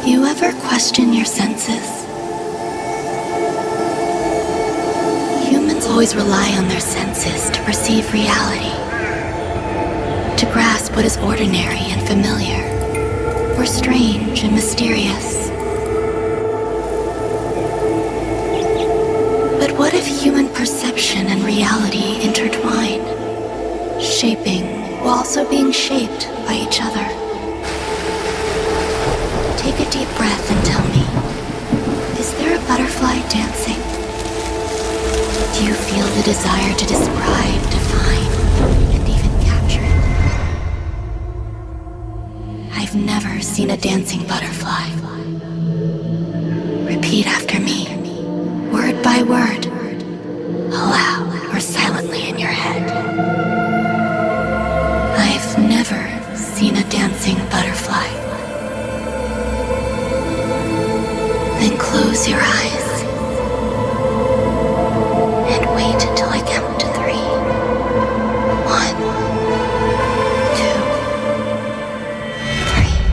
You ever question your senses? Humans always rely on their senses to perceive reality, to grasp what is ordinary and familiar, or strange and mysterious. But what if human perception and reality intertwine, shaping while also being shaped by each other? Take a deep breath and tell me, is there a butterfly dancing? Do you feel the desire to describe, define, and even capture it? I've never seen a dancing butterfly. Repeat after me, word by word, aloud or silently in your head. I've never seen a dancing butterfly. Then close your eyes and wait until I count to 3. 1, 2, 3.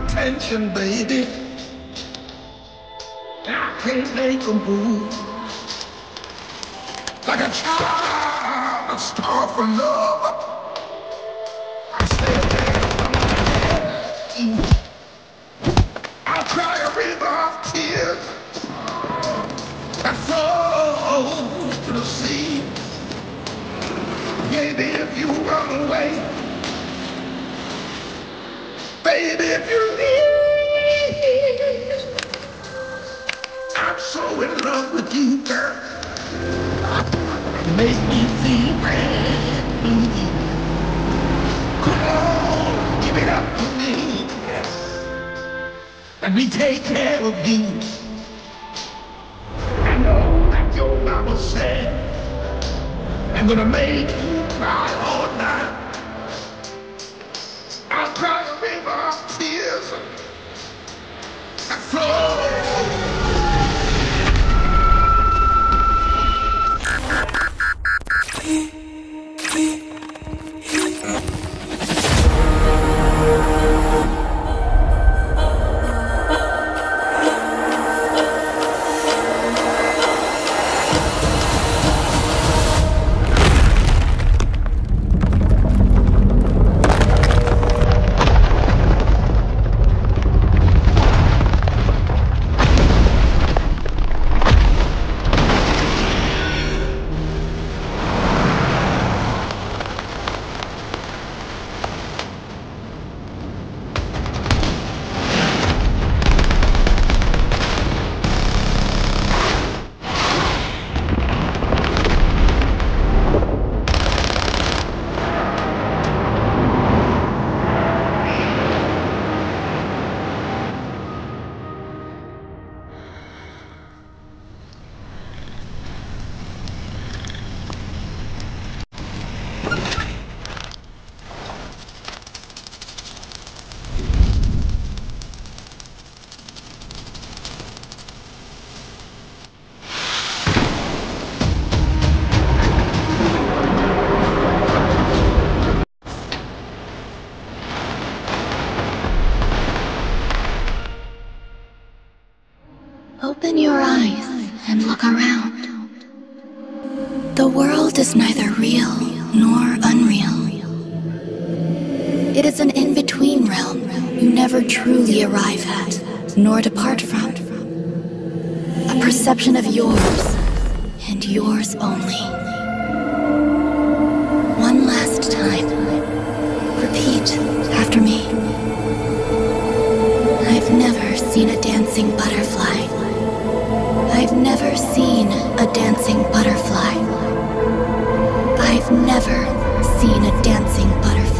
attention, baby. I can't make a move. Like a child, a star for love. I stay there from my head. I'll cry a river of tears that flows to the sea. Baby, if you run away, baby, if you leave, I'm so in love with you, girl. Make me feel brand new. Come on, give it up to me. Let me take care of you. I know that your mama said I'm gonna make you cry all night. I'll cry a river of tears that flows. Open your eyes and look around. The world is neither real nor unreal. It is an in-between realm you never truly arrive at, nor depart from. A perception of yours, and yours only. One last time, repeat after me. I've never seen a dancing butterfly. I've never seen a dancing butterfly. I've never seen a dancing butterfly.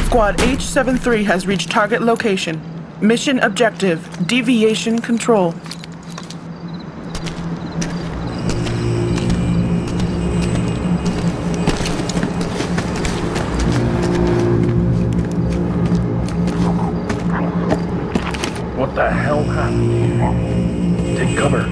Squad H-73 has reached target location. Mission objective, deviation control. What the hell happened here? Take cover.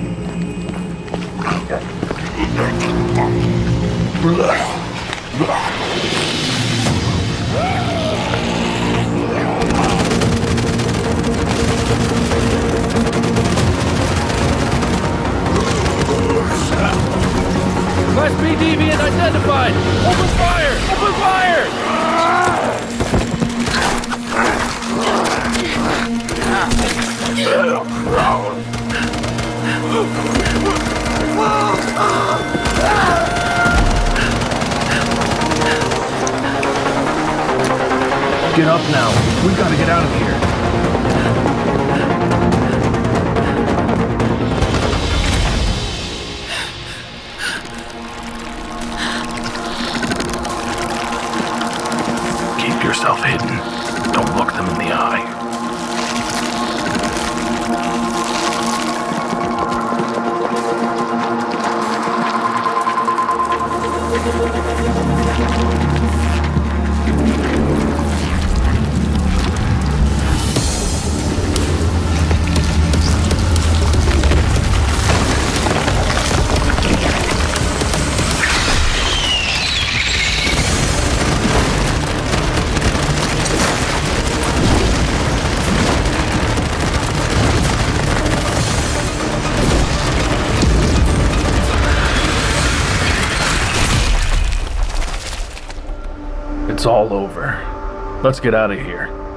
Class B deviant identified! Open fire! Open fire! Get up now. We gotta get out of here. Keep yourself hidden. Don't look them in the eye. It's all over. Let's get out of here.